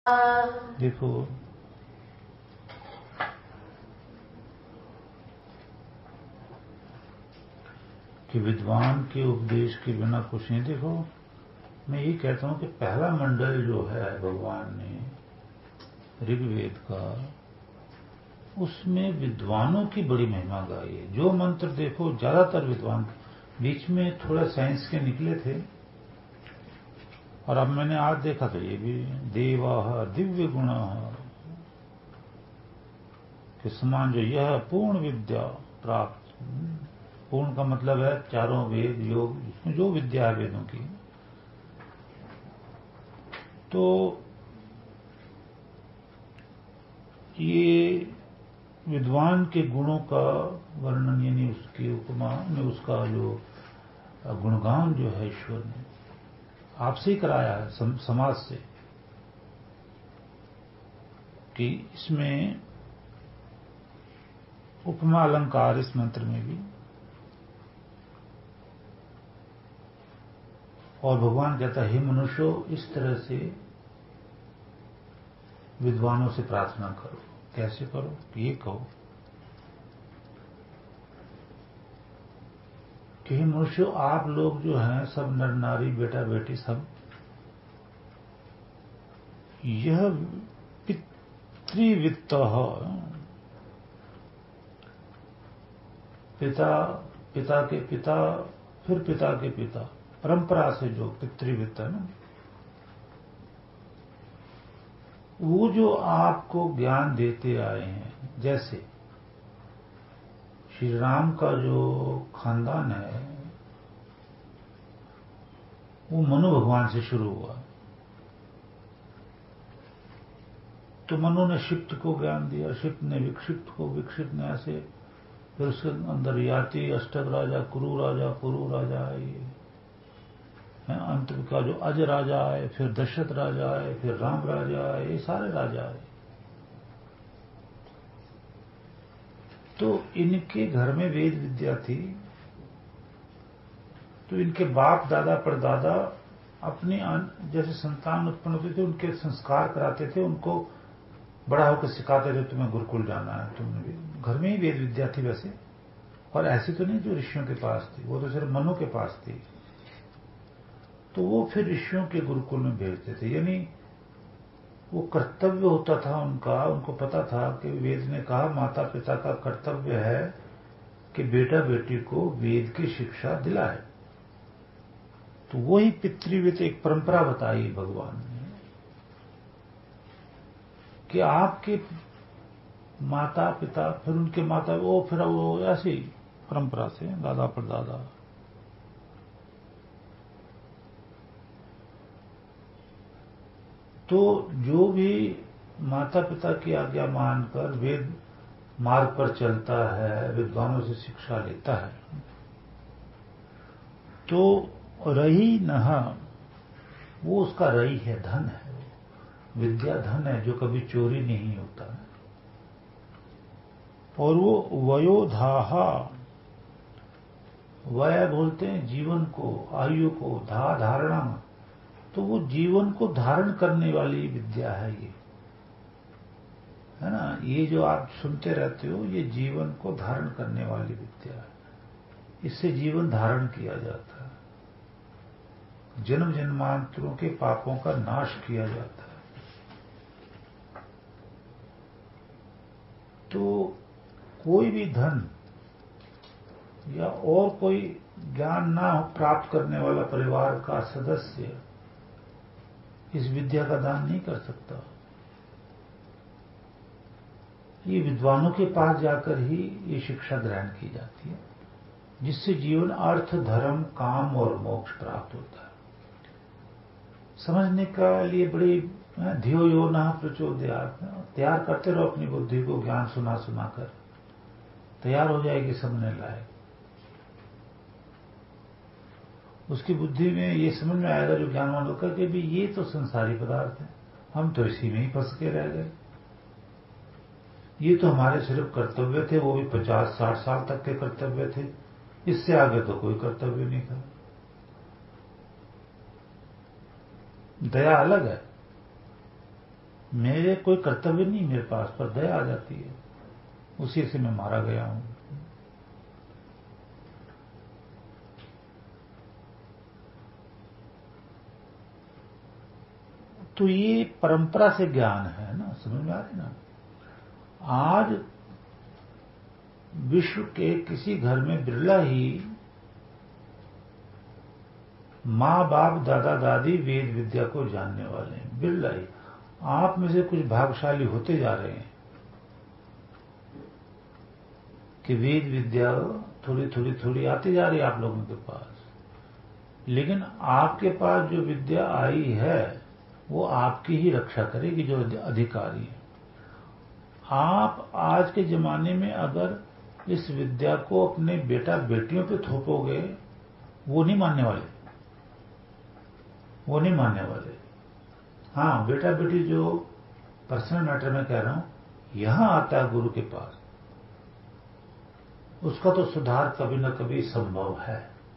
देखो, कि विद्वान के उपदेश के बिना कुछ नहीं। देखो, मैं ये कहता हूं कि पहला मंडल जो है भगवान ने ऋग्वेद का, उसमें विद्वानों की बड़ी महिमा गाई है। जो मंत्र देखो, ज्यादातर विद्वान, बीच में थोड़ा साइंस के निकले थे, और अब मैंने आज देखा था ये भी, देवा दिव्य गुण के समान जो यह पूर्ण विद्या प्राप्त। पूर्ण का मतलब है चारों वेद, योग, इसमें जो विद्या है वेदों की, तो ये विद्वान के गुणों का वर्णन, यानी उसकी उपमा में उसका जो गुणगान जो है ईश्वर ने आपसे ही कराया है, समाज से, कि इसमें उपमा अलंकार इस मंत्र में भी। और भगवान कहता है, हे मनुष्यों, इस तरह से विद्वानों से प्रार्थना करो। कैसे करो? ये कहो कि हे मनुष्यों, आप लोग जो हैं सब, नर नारी, बेटा बेटी, सब, यह पितृवित्त, पिता के पिता, फिर पिता के पिता, परंपरा से जो पितृवित्त है ना, वो जो आपको ज्ञान देते आए हैं। जैसे श्री राम का जो खानदान है, वो मनु भगवान से शुरू हुआ। तो मनु ने क्षिप्त को ज्ञान दिया, क्षिप्त ने विक्षिप्त को, विक्षिप्त ने ऐसे, फिर उसके अंदर याति, अष्टक राजा, कुरु राजा, पुरु राजा आए, अंत का जो अज राजा आए, फिर दशरथ राजा आए, फिर राम राजा आए, ये सारे राजा आए। तो इनके घर में वेद विद्या थी, तो इनके बाप दादा परदादा अपनी जैसे संतान उत्पन्न होते थे, उनके संस्कार कराते थे, उनको बड़ा होकर सिखाते थे, तुम्हें गुरुकुल जाना है। तुमने भी घर में ही वेद विद्या थी वैसे, और ऐसी तो नहीं जो ऋषियों के पास थी, वो तो सिर्फ मनु के पास थी। तो वो फिर ऋषियों के गुरुकुल में भेजते थे, यानी वो कर्तव्य होता था उनका। उनको पता था कि वेद ने कहा, माता पिता का कर्तव्य है कि बेटा बेटी को वेद की शिक्षा दिलाए। तो वही पितृवित्त एक परंपरा बताई भगवान ने, कि आपके माता पिता, फिर उनके माता, वो फिर वो ऐसी परंपरा से दादा परदादा। तो जो भी माता पिता की आज्ञा मानकर वेद मार्ग पर चलता है, विद्वानों से शिक्षा लेता है, तो रही नहा, वो उसका रही है, धन है। विद्या धन है जो कभी चोरी नहीं होता है। और वो वयोधाहा, वय बोलते हैं जीवन को, आयु को, धारणा, तो वो जीवन को धारण करने वाली विद्या है ये, है ना। ये जो आप सुनते रहते हो, ये जीवन को धारण करने वाली विद्या है। इससे जीवन धारण किया जाता है, जन्म जन्मांतरों के पापों का नाश किया जाता है। तो कोई भी धन या और कोई ज्ञान ना प्राप्त करने वाला परिवार का सदस्य इस विद्या का दान नहीं कर सकता। ये विद्वानों के पास जाकर ही ये शिक्षा ग्रहण की जाती है, जिससे जीवन, अर्थ, धर्म, काम और मोक्ष प्राप्त होता है। समझने का लिए बड़ी धियो यो न प्रचोदयात्, तैयार करते रहो अपनी बुद्धि को, ज्ञान सुना सुनाकर तैयार हो जाएगी समझने लायक। उसकी बुद्धि में ये समझ में आएगा, जो ज्ञानवान होकर, कि भी ये तो संसारी पदार्थ है, हम तो इसी में ही फंस के रह गए। ये तो हमारे सिर्फ कर्तव्य थे, वो भी 50-60 साल तक के कर्तव्य थे, इससे आगे तो कोई कर्तव्य नहीं था। दया अलग है, मेरे कोई कर्तव्य नहीं मेरे पास, पर दया आ जाती है, उसी से मैं मारा गया हूं। तो ये परंपरा से ज्ञान है ना, समझ में आ रही ना। आज विश्व के किसी घर में बिरला ही माँ बाप दादा दादी वेद विद्या को जानने वाले हैं, बिरला ही। आप में से कुछ भाग्यशाली होते जा रहे हैं कि वेद विद्या थोड़ी थोड़ी थोड़ी आती जा रही है आप लोगों के पास, लेकिन आपके पास जो विद्या आई है वो आपकी ही रक्षा करेगी, जो अधिकारी है। आप आज के जमाने में अगर इस विद्या को अपने बेटा बेटियों पे थोपोगे, वो नहीं मानने वाले, वो नहीं मानने वाले। हाँ, बेटा बेटी जो पर्सनल मैटर में कह रहा हूं, यहां आता है गुरु के पास, उसका तो सुधार कभी न कभी संभव है।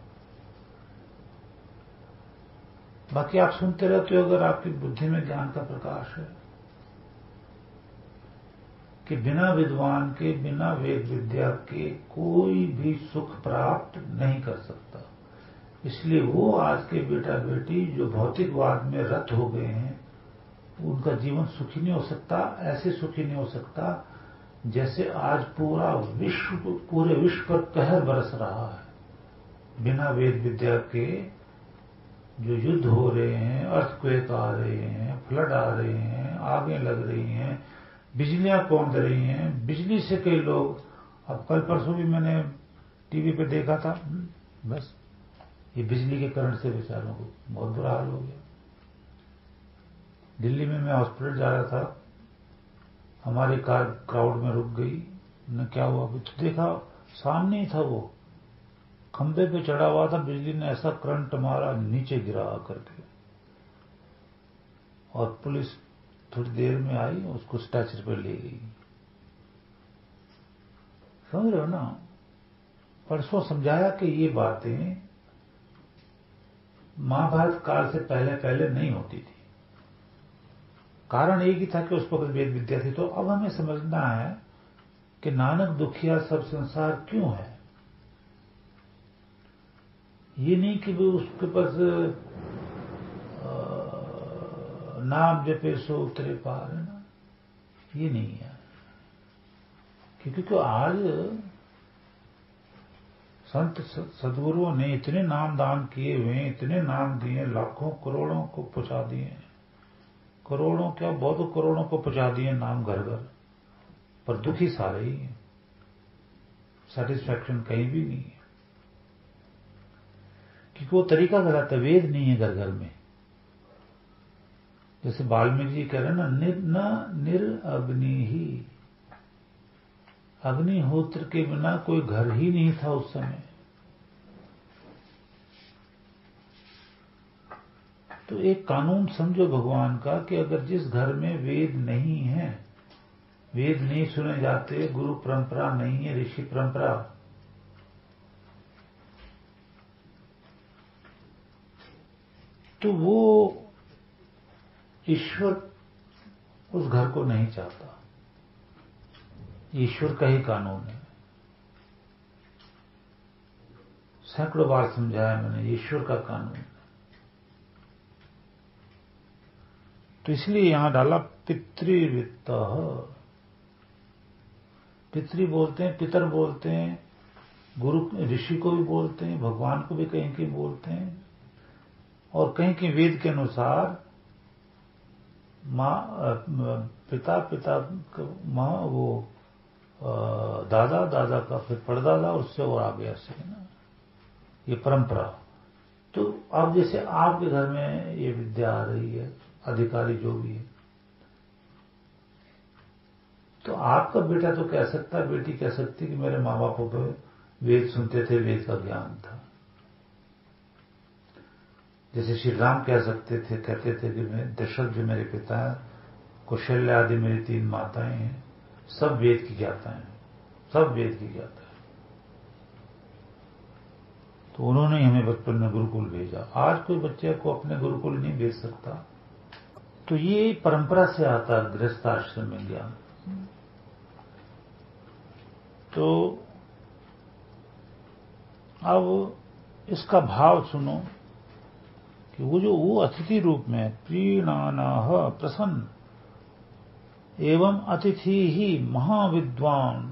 बाकी आप सुनते रहते हो, अगर आपकी बुद्धि में ज्ञान का प्रकाश है, कि बिना विद्वान के, बिना वेद विद्या के कोई भी सुख प्राप्त नहीं कर सकता। इसलिए वो आज के बेटा बेटी जो भौतिकवाद में रत हो गए हैं, उनका जीवन सुखी नहीं हो सकता। ऐसे सुखी नहीं हो सकता जैसे आज पूरे विश्व पर कहर बरस रहा है। बिना वेद विद्या के जो युद्ध हो रहे हैं, अर्थक्वेक आ रहे हैं, फ्लड आ रहे हैं, आगें लग रही हैं, बिजलियां कौंध रही हैं, बिजली से कई लोग, अब कल परसों भी मैंने टीवी पे देखा था, बस ये बिजली के करंट से बेचारों को बहुत बुरा हाल हो गया। दिल्ली में मैं हॉस्पिटल जा रहा था, हमारी कार क्राउड में रुक गई, न क्या हुआ तो देखा सामने ही था, वो खंबे पे चढ़ा हुआ था, बिजली ने ऐसा करंट मारा, नीचे गिरा करके, और पुलिस थोड़ी देर में आई, उसको स्ट्रेचर पर ले गई। समझ रहे हो ना। परसों समझाया कि ये बातें महाभारत काल से पहले पहले नहीं होती थी। कारण एक ही था कि उस वक्त वेद विद्या थी। तो अब हमें समझना है कि नानक दुखिया सब संसार क्यों है। ये नहीं कि वो उसके पास नाम जपे सो उतरे पार, है ना, ये नहीं है। क्योंकि आज संत सदगुरुओं ने इतने नाम दान किए हुए, इतने नाम दिए, लाखों करोड़ों को पहुंचा दिए, करोड़ों क्या बहुत करोड़ों को पहुंचा दिए नाम घर घर, पर दुखी सारे ही हैं, सेटिस्फैक्शन कहीं भी नहीं है। क्योंकि वो तरीका गलत है, वेद नहीं है घर घर में। जैसे वाल्मीकि जी कह रहे हैं ना, निरअग्नि ही, अग्निहोत्र के बिना कोई घर ही नहीं था उस समय। तो एक कानून समझो भगवान का कि अगर जिस घर में वेद नहीं है, वेद नहीं सुने जाते, गुरु परंपरा नहीं है, ऋषि परंपरा, तो वो ईश्वर उस घर को नहीं चाहता। ईश्वर का ही कानून है। सैकड़ों बार समझाया मैंने, ईश्वर का कानून है। तो इसलिए यहां डाला पितृवित्त। पितृ बोलते हैं, पितर बोलते हैं, गुरु ऋषि को भी बोलते हैं, भगवान को भी कहीं कहीं बोलते हैं, और कहीं कहीं वेद के अनुसार पिता माँ, वो दादा, दादा का फिर परदादा, उससे और आगे ऐसे है ना, ये परंपरा। तो अब जैसे आपके घर में ये विद्या आ रही है, अधिकारी जो भी है, तो आपका बेटा तो कह सकता है, बेटी कह सकती कि मेरे माँ बापों को वेद सुनते थे, वेद का ज्ञान था। जैसे श्री राम कह सकते थे, कहते थे कि मैं दशरथ जो मेरे पिता है, कौशल्या आदि मेरी 3 माताएं हैं, सब वेद की ज्ञाता हैं, सब वेद की ज्ञाता है। तो उन्होंने हमें बचपन में गुरुकुल भेजा। आज कोई बच्चे को अपने गुरुकुल नहीं भेज सकता, तो ये परंपरा से आता गृहस्थ आश्रम में ज्ञान। तो अब इसका भाव सुनो कि वो अतिथि रूप में प्रीणानाः प्रसन्न एवं अतिथि ही महाविद्वान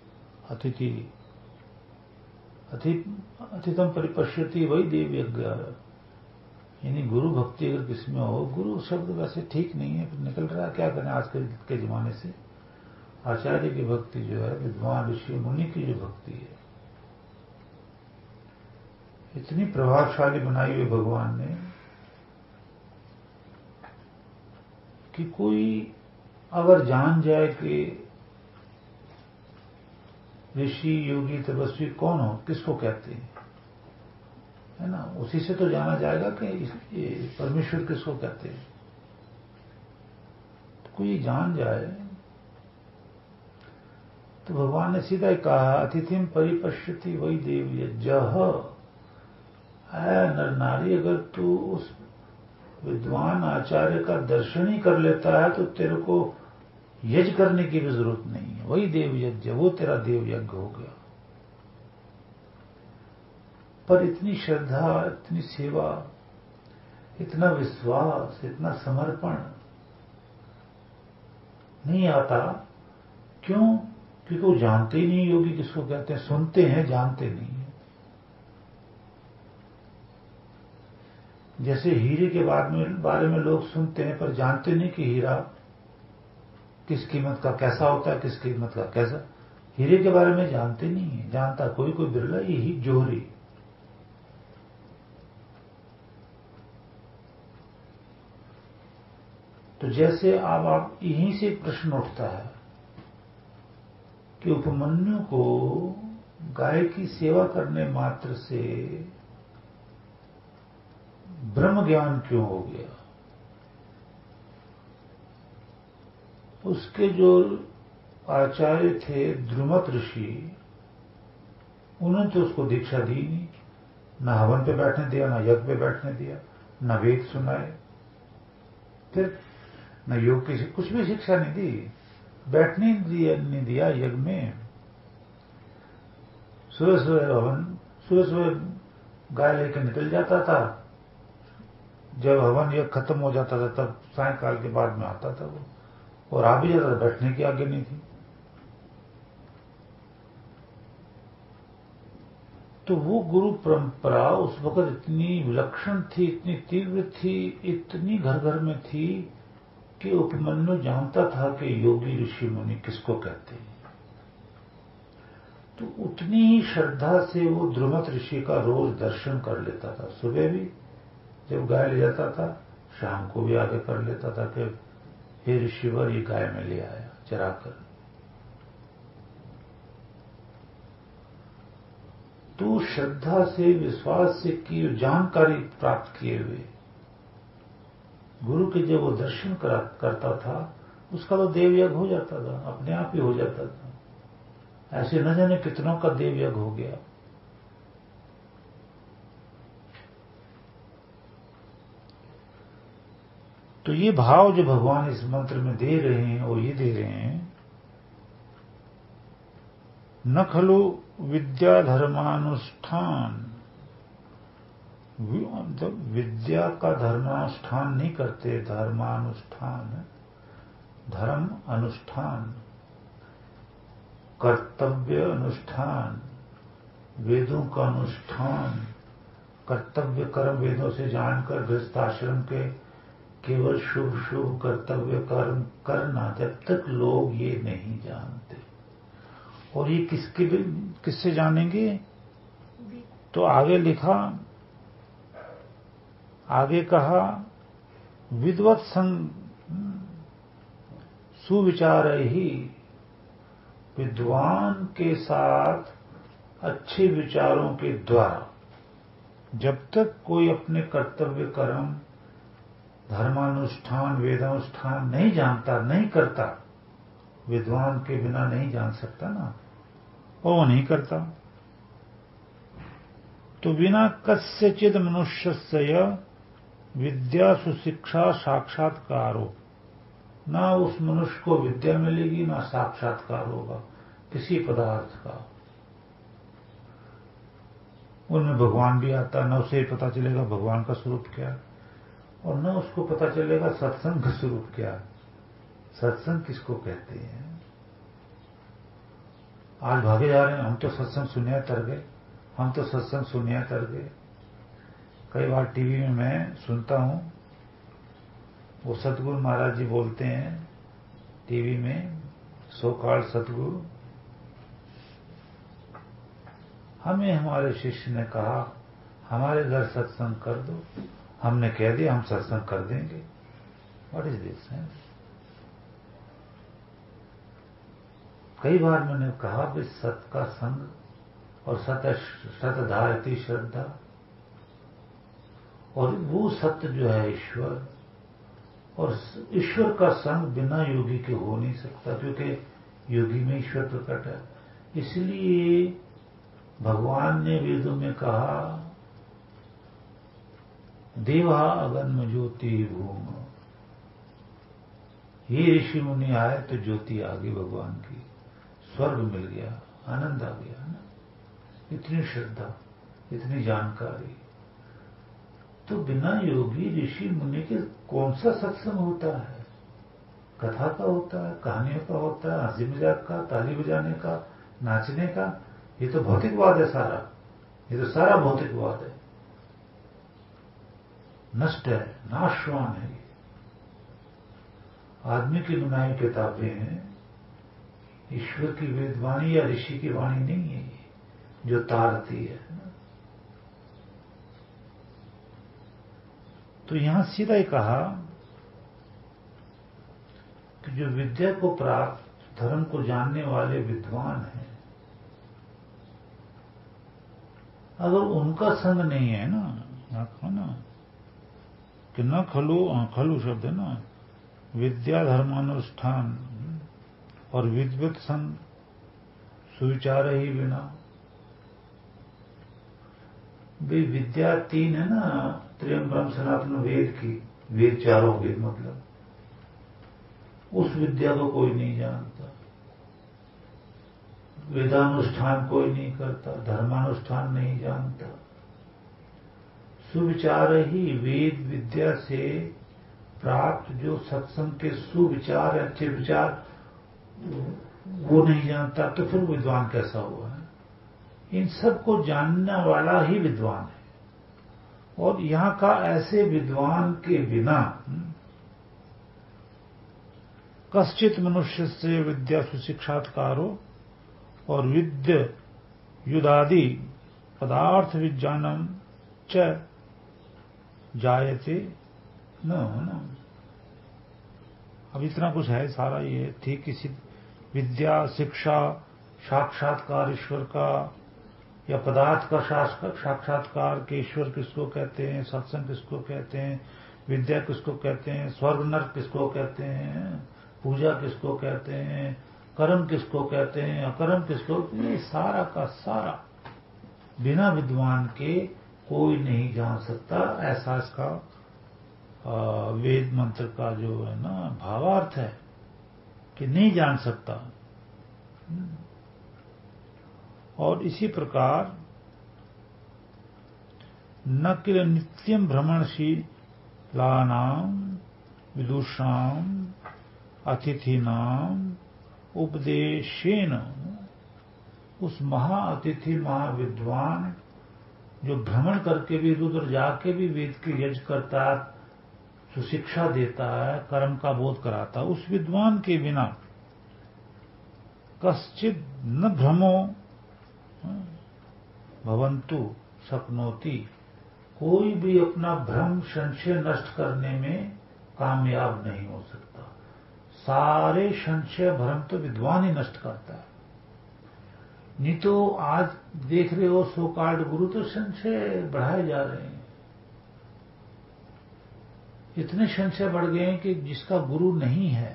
अतिथम परिपश्यति वही देव यज्ञ। यानी गुरु भक्ति अगर किसी में हो, गुरु शब्द वैसे ठीक नहीं है, फिर निकल रहा है, क्या करें आजकल के जमाने से। आचार्य की भक्ति जो है, विद्वान ऋषि मुनि की जो भक्ति है, इतनी प्रभावशाली बनाई हुई भगवान ने कि कोई अगर जान जाए कि ऋषि योगी तपस्वी कौन हो, किसको कहते हैं, है ना, उसी से तो जाना जाएगा कि परमेश्वर किसको कहते हैं। तो कोई जान जाए तो भगवान ने सीधा ही कहा अतिथिम परिपश्यति वही देव यज्ञः। नर नारी, अगर तू उस विद्वान आचार्य का दर्शन ही कर लेता है तो तेरे को यज्ञ करने की भी जरूरत नहीं है, वही देव यज्ञ, वो तेरा देव यज्ञ हो गया। पर इतनी श्रद्धा, इतनी सेवा, इतना विश्वास, इतना समर्पण नहीं आता। क्यों? क्योंकि वो जानते ही नहीं योगी किसको कहते हैं, सुनते हैं, जानते नहीं। जैसे हीरे के बारे में लोग सुनते हैं पर जानते नहीं कि हीरा किस कीमत का कैसा होता है, किस कीमत का कैसा। हीरे के बारे में जानते नहीं है, जानता कोई कोई बिरला, यही जोहरी। तो जैसे अब आप यहीं से प्रश्न उठता है कि उपमन्यु को गाय की सेवा करने मात्र से ब्रह्म ज्ञान क्यों हो गया? उसके जो आचार्य थे द्रुमत ऋषि, उन्होंने तो उसको दीक्षा दी नहीं, न हवन पे बैठने दिया, न यज्ञ पे बैठने दिया, न वेद सुनाए, फिर न योग की कुछ भी शिक्षा नहीं दी, बैठने नहीं दिया यज्ञ में। सुबह सुबह हवन, सुबह सुबह गाय लेकर निकल जाता था, जब हवन यज्ञ खत्म हो जाता था तब सायंकाल के बाद में आता था वो, और आ भी जाता था, बैठने की आज्ञा नहीं थी। तो वो गुरु परंपरा उस वक्त इतनी विलक्षण थी, इतनी तीव्र थी, इतनी घर घर में थी कि उपमन्यु जानता था कि योगी ऋषि मुनि किसको कहते हैं। तो उतनी ही श्रद्धा से वो द्रुमत ऋषि का रोज दर्शन कर लेता था। सुबह भी जब गाय ले जाता था, शाम को भी आगे कर लेता था कि हे ऋषिवर, ये गाय में ले आया चराकर। तो श्रद्धा से, विश्वास से की जानकारी प्राप्त किए हुए गुरु के जब वो दर्शन करता था, उसका तो देवयज्ञ हो जाता था, अपने आप ही हो जाता था। ऐसे न जाने कितनों का देवयज्ञ हो गया। तो ये भाव जो भगवान इस मंत्र में दे रहे हैं वो ये दे रहे हैं, न खलु विद्या धर्मानुष्ठान, विद्या का धर्मानुष्ठान नहीं करते, धर्मानुष्ठान, धर्म अनुष्ठान, कर्तव्य अनुष्ठान, वेदों का अनुष्ठान, कर्तव्य कर्म वेदों से जानकर गृहस्थाश्रम के केवल शुभ शुभ कर्तव्य कर्म करना, जब तक लोग ये नहीं जानते। और ये किससे जानेंगे? तो आगे लिखा, आगे कहा, विद्वत संग सुविचार ही, विद्वान के साथ अच्छे विचारों के द्वारा जब तक कोई अपने कर्तव्य कर्म, धर्मानुष्ठान, वेदानुष्ठान नहीं जानता, नहीं करता, विद्वान के बिना नहीं जान सकता ना, वो नहीं करता। तो बिना कस्यचिद मनुष्यस्य विद्या सुशिक्षा साक्षात्कारो, ना उस मनुष्य को विद्या मिलेगी ना साक्षात्कार होगा किसी पदार्थ का। उनमें भगवान भी आता, न उसे पता चलेगा भगवान का स्वरूप क्या है, और न उसको पता चलेगा सत्संग का स्वरूप क्या है। सत्संग किसको कहते हैं? आज भागे जा रहे हैं, हम तो सत्संग सुनिया तर गए, हम तो सत्संग सुनिया तर गए। कई बार टीवी में मैं सुनता हूं, वो सतगुरु महाराज जी बोलते हैं टीवी में, सो-कॉल्ड सतगुरु, हमें हमारे शिष्य ने कहा हमारे घर सत्संग कर दो, हमने कह दिया हम सत्संग कर देंगे। What is this? कई बार मैंने कहा कि सत का संग और सतधारती श्रद्धा, और वो सत्य जो है ईश्वर, और ईश्वर का संग बिना योगी के हो नहीं सकता, क्योंकि योगी में ईश्वर प्रकट है। इसलिए भगवान ने वेदों में कहा देवा अगन्म ज्योति भूम, ये ऋषि मुनि आए तो ज्योति आ गई भगवान की, स्वर्ग मिल गया, आनंद आ गया ना। इतनी श्रद्धा, इतनी जानकारी, तो बिना योगी ऋषि मुनि के कौन सा सत्संग होता है? कथा का होता है, कहानियों का होता है, हंसी मजाक का, ताली बजाने का, नाचने का। ये तो भौतिकवाद है सारा, ये तो सारा भौतिकवाद है, नष्ट है, नाशवान है। आदमी की बनाई किताबें हैं, ईश्वर की वेदवाणी या ऋषि की वाणी नहीं है ये, जो तारती है। तो यहां सीधा ही कहा कि जो विद्या को प्राप्त, धर्म को जानने वाले विद्वान हैं, अगर उनका संग नहीं है ना कि न खलु शब्द है ना, विद्या धर्मानुष्ठान और विद्वत संग सुविचार ही बिना। वे विद्या तीन है ना, त्रियम ब्रह्म सनातन वेद की, वेद चारों वेद, मतलब उस विद्या को कोई नहीं जानता, वेदानुष्ठान कोई नहीं करता, धर्मानुष्ठान नहीं जानता। सुविचार ही वेद विद्या से प्राप्त जो सत्संग के सुविचार, अच्छे विचार, वो नहीं जानता, तो फिर विद्वान कैसा हुआ है? इन सब को जानने वाला ही विद्वान है। और यहां का ऐसे विद्वान के बिना कश्चित मनुष्य से विद्या सुशिक्षात्कारो और विद्य युदादि पदार्थ विज्ञानम च जायते न। अब इतना कुछ है, सारा ये ठीक किसी विद्या, शिक्षा, साक्षात्कार ईश्वर का, या पदार्थ का साक्षात्कार के ईश्वर किसको कहते हैं, सत्संग किसको कहते हैं, विद्या किसको कहते हैं, स्वर्ग नरक किसको कहते हैं, पूजा किसको कहते हैं, कर्म किसको कहते हैं, अकर्म किसको, ये सारा का सारा बिना विद्वान के कोई नहीं जान सकता। ऐसा इसका वेद मंत्र का जो है ना भावार्थ है कि नहीं जान सकता। और इसी प्रकार न किल नित्यम भ्रमणशीलानाम विदुषाम अतिथिनाम उपदेशेन, उस महाअतिथि महाविद्वान जो भ्रमण करके भी, रुद्र जाके भी वेद की यज्ञ करता, सुशिक्षा देता है, कर्म का बोध कराता, उस विद्वान के बिना कश्चित न भ्रमो भवंतु शक्नोति, कोई भी अपना भ्रम संशय नष्ट करने में कामयाब नहीं हो सकता। सारे संशय भ्रम तो विद्वान ही नष्ट करता है। नहीं तो आज देख रहे हो सो कॉल्ड गुरु तो संशय बढ़ाए जा रहे हैं। इतने संशय बढ़ गए हैं कि जिसका गुरु नहीं है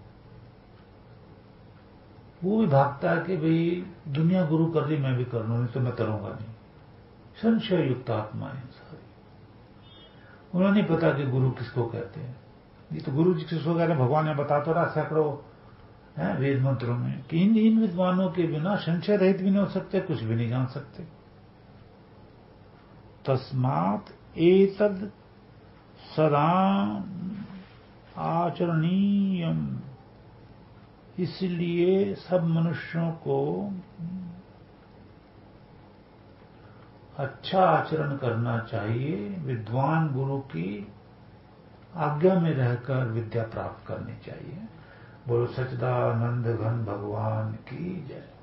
वो भी भागता है कि भाई दुनिया गुरु कर रही, मैं भी कर लूं, नहीं तो मैं करूंगा नहीं। संशय युक्त आत्मा है सारी। उन्हें नहीं पता कि गुरु किसको कहते हैं। ये तो गुरु जी किसको कहते हैं भगवान ने बता तो रहा सैकड़ों है वेद मंत्रों में कि इन विद्वानों के बिना संशय रहित भी नहीं हो सकते, कुछ भी नहीं जान सकते। तस्मात् एतद् सदा आचरणीयम, इसलिए सब मनुष्यों को अच्छा आचरण करना चाहिए, विद्वान गुरु की आज्ञा में रहकर विद्या प्राप्त करनी चाहिए। बोलो सच्चिदानंद घन भगवान की जय।